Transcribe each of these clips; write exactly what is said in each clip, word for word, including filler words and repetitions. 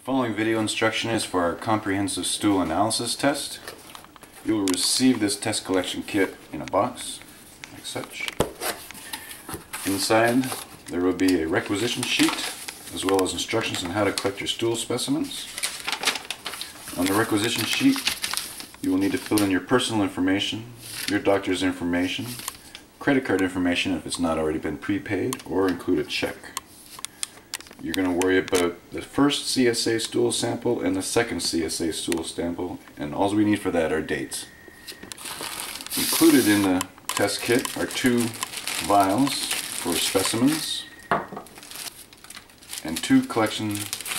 Following video instruction is for our Comprehensive Stool Analysis Test. You will receive this test collection kit in a box, like such. Inside there will be a requisition sheet, as well as instructions on how to collect your stool specimens. On the requisition sheet, you will need to fill in your personal information, your doctor's information, credit card information if it's not already been prepaid, or include a check. You're going to worry about the first C S A stool sample and the second C S A stool sample, and all we need for that are dates. Included in the test kit are two vials for specimens and two collection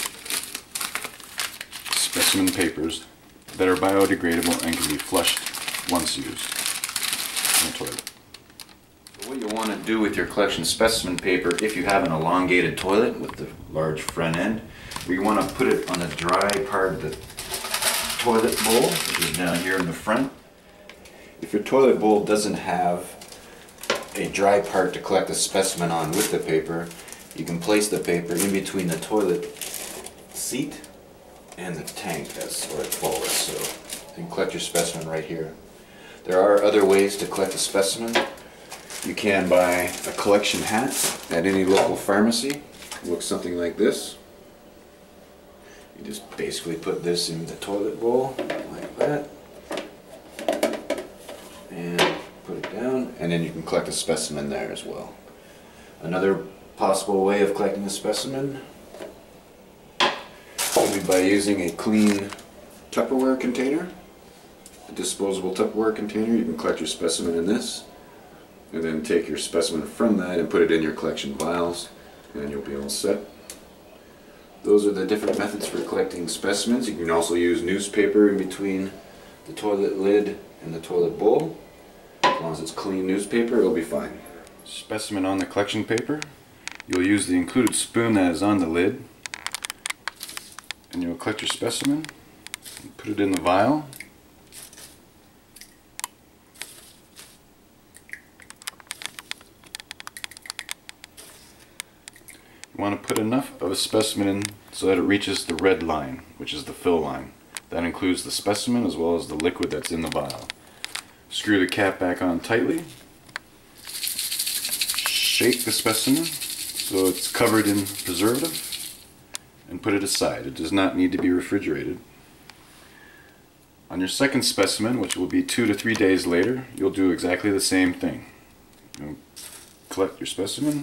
specimen papers that are biodegradable and can be flushed once used in the toilet. What you want to do with your collection specimen paper, if you have an elongated toilet with the large front end, you want to put it on the dry part of the toilet bowl, which is down here in the front. If your toilet bowl doesn't have a dry part to collect the specimen on with the paper, you can place the paper in between the toilet seat and the tank that's where it forward, so you can collect your specimen right here. There are other ways to collect a specimen. You can buy a collection hat at any local pharmacy. It looks something like this. You just basically put this in the toilet bowl like that and put it down, and then you can collect a specimen there as well. Another possible way of collecting a specimen would be by using a clean Tupperware container, a disposable Tupperware container. You can collect your specimen in this, and then take your specimen from that and put it in your collection vials, and you'll be all set. Those are the different methods for collecting specimens. You can also use newspaper in between the toilet lid and the toilet bowl. As long as it's clean newspaper, it'll be fine. Specimen on the collection paper. You'll use the included spoon that is on the lid, and you'll collect your specimen and put it in the vial. You want to put enough of a specimen in so that it reaches the red line, which is the fill line. That includes the specimen as well as the liquid that's in the vial. Screw the cap back on tightly. Shake the specimen so it's covered in preservative, and put it aside. It does not need to be refrigerated. On your second specimen, which will be two to three days later, you'll do exactly the same thing. You'll collect your specimen,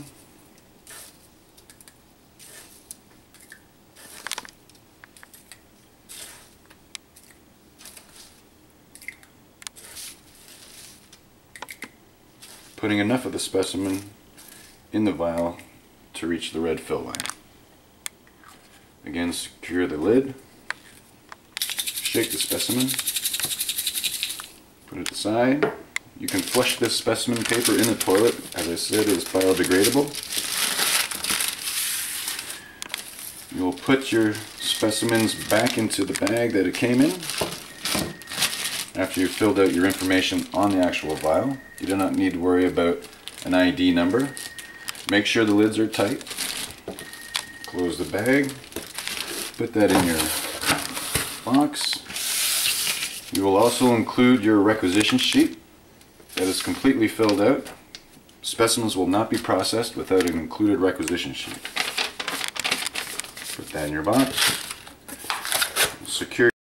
putting enough of the specimen in the vial to reach the red fill line. Again, secure the lid, shake the specimen, put it aside. You can flush this specimen paper in the toilet. As I said, it's biodegradable. You'll put your specimens back into the bag that it came in after you've filled out your information on the actual vial. You do not need to worry about an I D number. Make sure the lids are tight. Close the bag. Put that in your box. You will also include your requisition sheet that is completely filled out. Specimens will not be processed without an included requisition sheet. Put that in your box. Secure